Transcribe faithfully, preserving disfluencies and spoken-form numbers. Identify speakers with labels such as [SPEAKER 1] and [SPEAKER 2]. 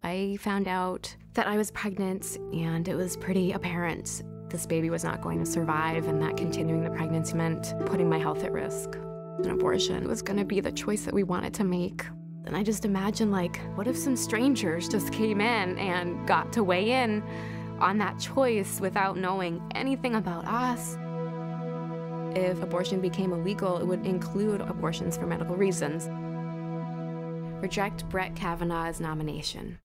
[SPEAKER 1] I found out that I was pregnant, and it was pretty apparent this baby was not going to survive, and that continuing the pregnancy meant putting my health at risk. An abortion was going to be the choice that we wanted to make. And I just imagined, like, what if some strangers just came in and got to weigh in on that choice without knowing anything about us? If abortion became illegal, it would include abortions for medical reasons. Reject Brett Kavanaugh's nomination.